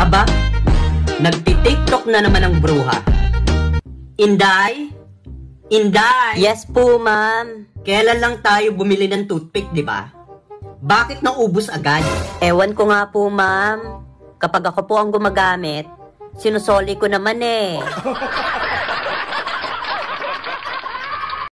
Aba, nagti-TikTok na naman ang bruha. Inday? Inday? Yes po, ma'am. Kailan lang tayo bumili ng toothpick, di ba? Bakit naubos agad? Ewan ko nga po, ma'am. Kapag ako po ang gumagamit, sinusoli ko naman eh.